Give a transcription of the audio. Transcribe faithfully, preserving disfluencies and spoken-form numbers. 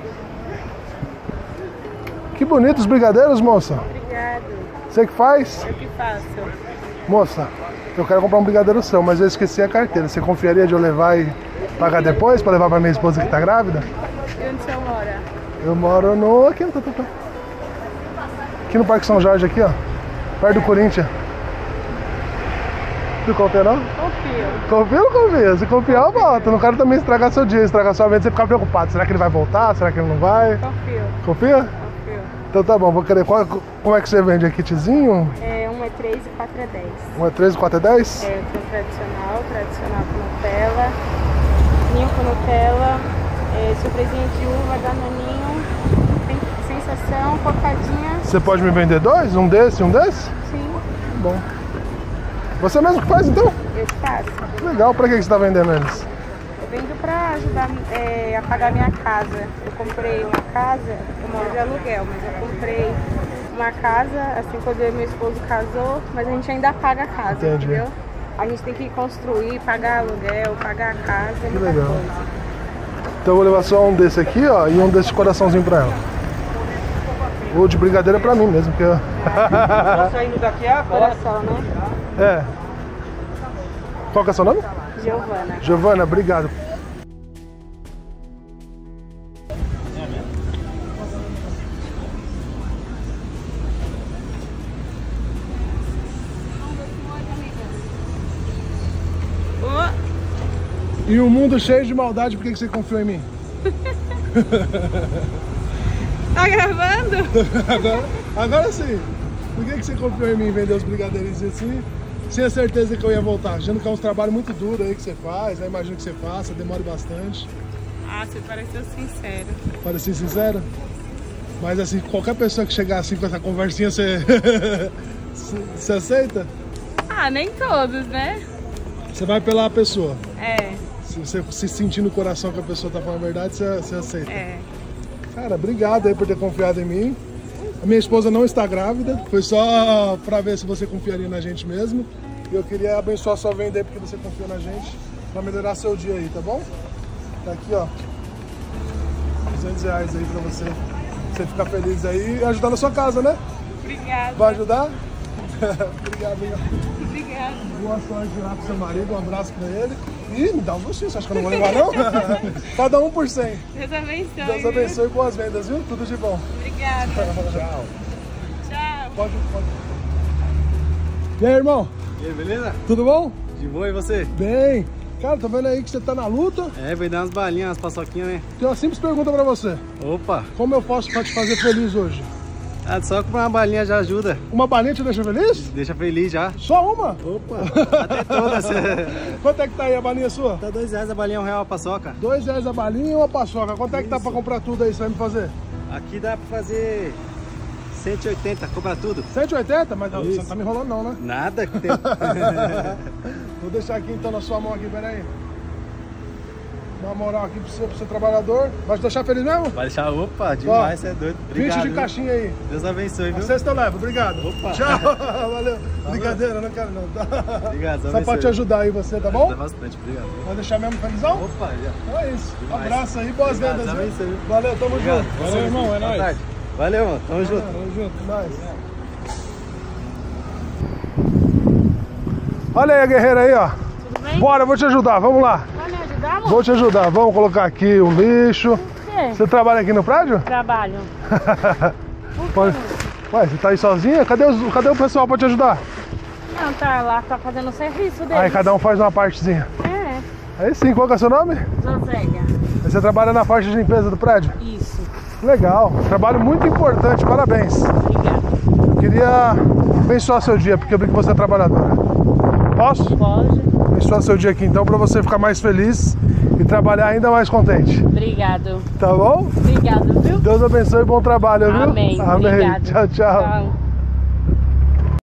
Que bonitos brigadeiros, moça. Obrigado. Você que faz? Eu que faço. Moça, eu quero comprar um brigadeiro seu, mas eu esqueci a carteira. Você confiaria de eu levar e pagar depois pra levar pra minha esposa que tá grávida? E onde você mora? Eu moro no... aqui, no... aqui no Parque São Jorge, aqui, ó. Perto do Corinthians. Não confia, não? Confio. Confia ou não confia? Se confiar, eu volto. Não quero também estragar seu dia, estragar sua mente, você ficar preocupado. Será que ele vai voltar? Será que ele não vai? Confio. Confia? Confio. Então tá bom, vou querer... Qual... como é que você vende? É kitzinho? É, um é três e quatro é dez. Um é três e quatro é dez? É, tem o tradicional, tradicional com Nutella, ninho com Nutella, é, surpresinha de uva, danoninho, tem sensação, cocadinha. Você pode me vender dois? Um desse e um desse? Sim. Bom. Você mesmo que faz, então? Eu faço. Legal, pra que você está vendendo eles? Eu vendo pra ajudar é, a pagar minha casa. Eu comprei uma casa, eu moro de aluguel, mas eu comprei uma casa, assim, quando eu e meu esposo casou, mas a gente ainda paga a casa, Entendi. entendeu? A gente tem que construir, pagar aluguel, pagar a casa, é muita legal. coisa. Então eu vou levar só um desse aqui, ó, e um desse coraçãozinho pra ela. O de brigadeiro é pra mim mesmo, porque eu... Tô saindo daqui agora. Coração, né? É. Qual que é seu nome? Giovana. Giovana, obrigado. E um mundo cheio de maldade, por que você confiou em mim? Tá gravando? agora, agora sim. Por que você confiou em mim vender os brigadeiros assim? Sem a certeza que eu ia voltar. Já que é um trabalho muito duro aí que você faz, aí imagino que você faça, demore bastante. Ah, você pareceu sincero. Pareci sincero? Mas assim, qualquer pessoa que chegar assim com essa conversinha, você, você aceita? Ah, nem todos, né? Você vai pela pessoa. É. Se você se sentir no coração que a pessoa tá falando a verdade, você, você aceita. É. Cara, obrigado aí por ter confiado em mim. A minha esposa não está grávida, foi só pra ver se você confiaria na gente mesmo. E eu queria abençoar sua venda aí porque você confiou na gente, pra melhorar seu dia aí, tá bom? Tá aqui, ó, duzentos reais aí pra você, pra você ficar feliz aí e ajudar na sua casa, né? Obrigada. Vai ajudar? Obrigado, amiga. Obrigada. Boa sorte lá pro seu marido, um abraço pra ele. Ih, me dá um você, você acha que eu não vou levar não? Cada um por cem. Deus abençoe. Deus abençoe e boas vendas, viu? Tudo de bom. Obrigada. Tchau. Tchau. Pode, pode. E aí, irmão? E aí, beleza? Tudo bom? De boa, e você? Bem. Cara, tô vendo aí que você tá na luta. É, vai dar umas balinhas, umas paçoquinhas, né? Tenho uma simples pergunta pra você. Opa! Como eu posso pra te fazer feliz hoje? Ah, só comprar uma balinha já ajuda. Uma balinha te deixa feliz? Deixa feliz já. Só uma? Opa! Até todas. Quanto é que tá aí a balinha sua? Tá dois reais a balinha, um real a paçoca. Dois reais a balinha e uma paçoca. Quanto é que tá pra comprar tudo aí, você vai me fazer? Aqui dá pra fazer cento e oitenta, compra tudo. cento e oitenta? Mas não, Isso. você não tá me enrolando não, né? Nada que tem. Vou deixar aqui então na sua mão aqui, peraí. Dá uma moral aqui pra você, pro seu trabalhador. Vai te deixar feliz mesmo? Vai deixar, opa, demais, você é doido. Obrigado. vinte de viu? caixinha aí. Deus abençoe, viu? A sexta eu levo, obrigado. Opa. Tchau, valeu. Brincadeira, não quero não. Tá? Obrigado, Só pra te ajudar aí você, tá bom? Ajuda bastante, obrigado. Vai deixar mesmo felizão? Opa, já. Então é isso. Um Demais. abraço aí, boas Obrigado, vendas. Deus Viu? abençoe. Valeu, tamo Obrigado. junto. Valeu, irmão, é nóis. Boa tarde. Valeu, mano. Tamo junto. Tamo junto, nós. Olha aí a guerreira aí, ó. Tudo bem? Bora, eu vou te ajudar, vamos lá. Vai me ajudar, amor? Vou te ajudar, vamos colocar aqui o lixo. Por quê? Você trabalha aqui no prédio? Trabalho. Pode... Ué, você tá aí sozinha? Cadê, os... Cadê o pessoal pra te ajudar? Não, tá lá, tá fazendo o serviço dele. Aí cada um faz uma partezinha. É, Aí sim, qual que é o seu nome? Zosélia. Aí você trabalha na parte de limpeza do prédio? Isso. Legal, trabalho muito importante, parabéns. Obrigada. Eu queria abençoar seu dia, porque eu vi que você é trabalhadora. Posso? Pode. Abençoar seu dia aqui então, pra você ficar mais feliz e trabalhar ainda mais contente. Obrigado. Tá bom? Obrigado, viu? Deus abençoe e bom trabalho, viu? Amém. Amém. Obrigado. Tchau, tchau. Tchau.